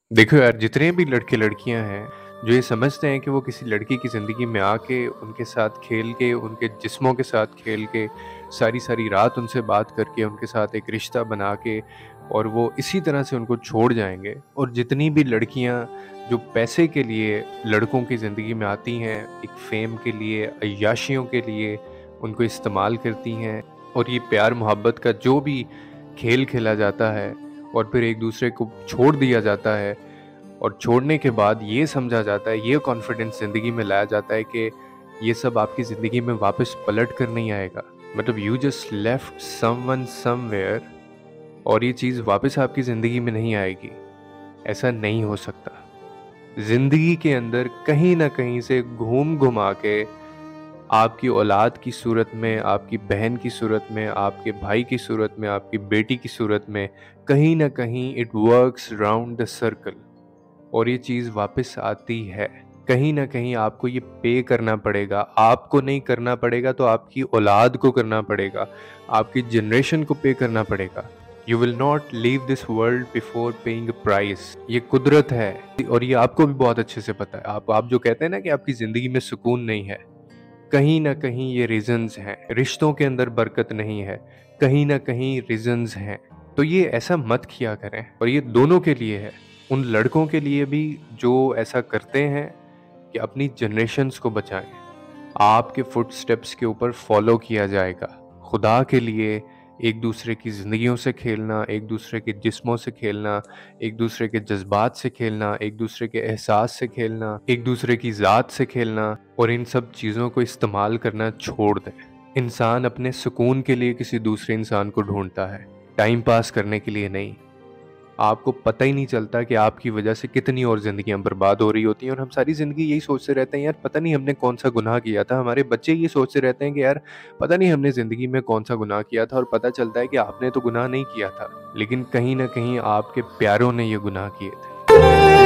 देखो यार, जितने भी लड़के लड़कियां हैं जो ये समझते हैं कि वो किसी लड़की की ज़िंदगी में आके उनके साथ खेल के, उनके जिस्मों के साथ खेल के, सारी सारी रात उनसे बात करके, उनके साथ एक रिश्ता बना के और वो इसी तरह से उनको छोड़ जाएंगे। और जितनी भी लड़कियां जो पैसे के लिए लड़कों की ज़िंदगी में आती हैं, एक फेम के लिए, अय्याशियों के लिए उनको इस्तेमाल करती हैं, और ये प्यार मोहब्बत का जो भी खेल खेला जाता है और फिर एक दूसरे को छोड़ दिया जाता है, और छोड़ने के बाद ये समझा जाता है, ये कॉन्फिडेंस ज़िंदगी में लाया जाता है कि ये सब आपकी ज़िंदगी में वापस पलट कर नहीं आएगा। मतलब you just left someone somewhere और ये चीज़ वापस आपकी ज़िंदगी में नहीं आएगी। ऐसा नहीं हो सकता। ज़िंदगी के अंदर कहीं न कहीं से घूम घुमा के आपकी औलाद की सूरत में, आपकी बहन की सूरत में, आपके भाई की सूरत में, आपकी बेटी की सूरत में, कहीं न कहीं it works round the circle और ये चीज़ वापस आती है। कहीं न कहीं आपको ये पे करना पड़ेगा। आपको नहीं करना पड़ेगा तो आपकी औलाद को करना पड़ेगा। आपकी जनरेशन को पे करना पड़ेगा। You will not leave this world before paying a price. ये कुदरत है और ये आपको भी बहुत अच्छे से पता है। आप जो कहते हैं ना कि आपकी ज़िंदगी में सुकून नहीं है, कहीं न कहीं ये रीज़न्स हैं। रिश्तों के अंदर बरकत नहीं है, कहीं न कहीं रीज़न्स हैं। तो ये ऐसा मत किया करें, और ये दोनों के लिए है। उन लड़कों के लिए भी जो ऐसा करते हैं कि अपनी जनरेशन्स को बचाएँ। आपके फुटस्टेप्स के ऊपर फॉलो किया जाएगा। खुदा के लिए एक दूसरे की ज़िंदगियों से खेलना, एक दूसरे के जिस्मों से खेलना, एक दूसरे के जज्बात से खेलना, एक दूसरे के एहसास से खेलना, एक दूसरे की ज़ात से खेलना और इन सब चीज़ों को इस्तेमाल करना छोड़ दें। इंसान अपने सुकून के लिए किसी दूसरे इंसान को ढूंढता है, टाइम पास करने के लिए नहीं। आपको पता ही नहीं चलता कि आपकी वजह से कितनी और ज़िंदगियाँ बर्बाद हो रही होती हैं, और हम सारी ज़िंदगी यही सोचते रहते हैं, यार पता नहीं हमने कौन-सा गुनाह किया था। हमारे बच्चे ये सोचते रहते हैं कि यार पता नहीं हमने ज़िंदगी में कौन-सा गुनाह किया था, और पता चलता है कि आपने तो गुनाह नहीं किया था, लेकिन कहीं न कहीं आपके प्यारों ने ये गुनाह किए थे।